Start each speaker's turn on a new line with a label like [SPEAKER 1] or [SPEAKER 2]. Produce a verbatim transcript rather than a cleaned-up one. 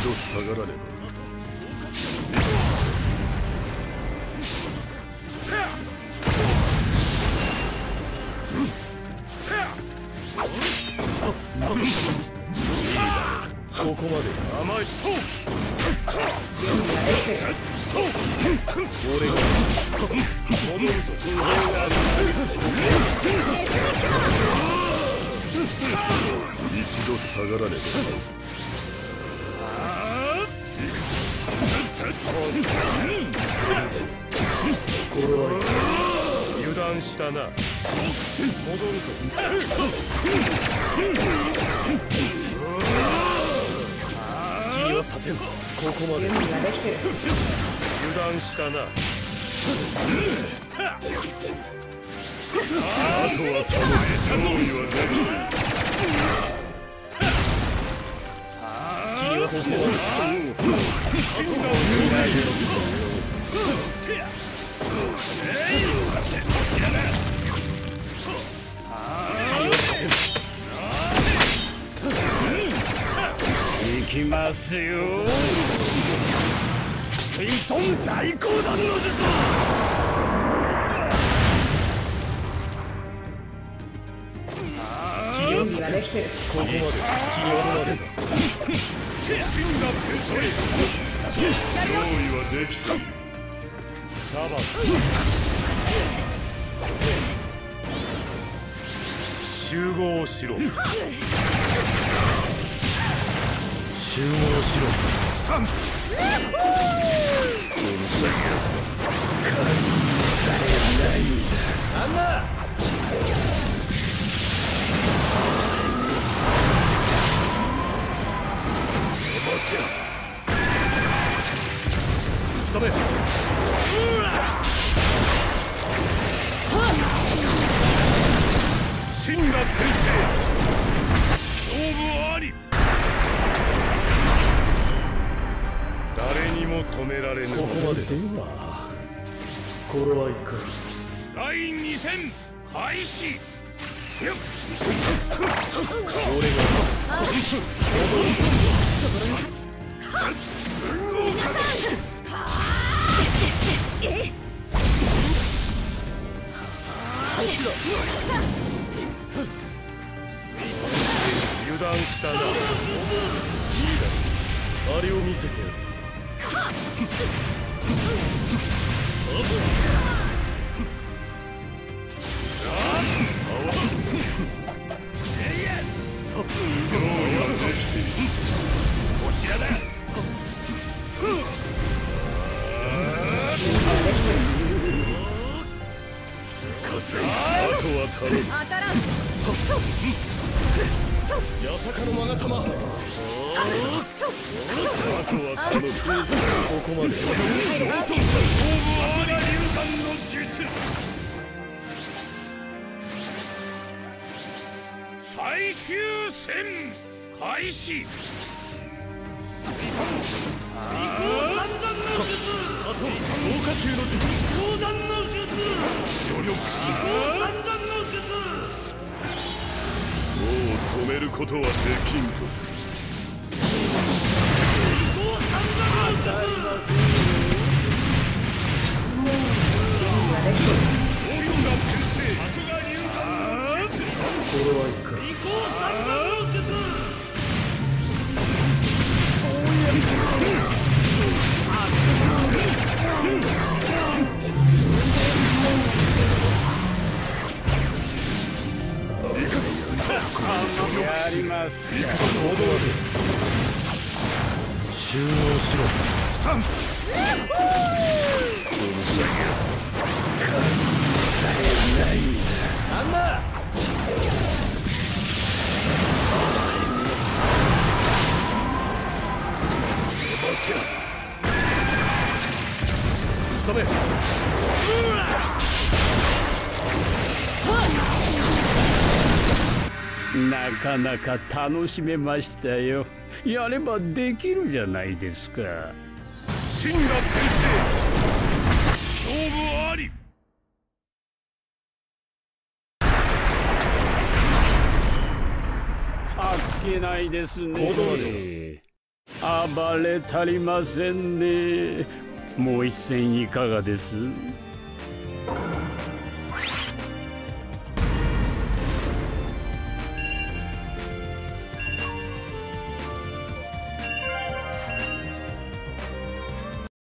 [SPEAKER 1] 度下がらねば。ここまで甘いそうそう俺が戻るぞ。一度下がらねば。これは油断したな。戻るぞ。スキーはさせん。ここまで油断したな。あとは頼む。用意はない。スキーはさせん。死んだ。行きますよ。イトン大光弾の術。スキーをさせん。ここまでスキーをさせん。死んだ天才。用意はできた。サバ集合しろ。集合しろ。三。うるさいやつだ。神がないんだ。あんな。おもてなす。それ。真が天聖。勝負あり。誰にも止められぬ。ここまでではこれはいかん。だいに戦開始。俺が油断したな。いいだろ。あれを見せてやる。こちらだ。あとは頼む。当たらん。八坂の勾玉。あとは頼む。ここまで。勝負あり流弾の術。最終戦開始。最高三段の術。あと豪華級の術。高段の術。助力。最高三段の術。もう止めることはできんぞ。やります。集合しろ。三。なんだ。それ。なかなか楽しめましたよ。やればできるじゃないですか。真が天聖。勝負あり。あっけないですね。 暴れ足りませんね。もう一戦いかがです？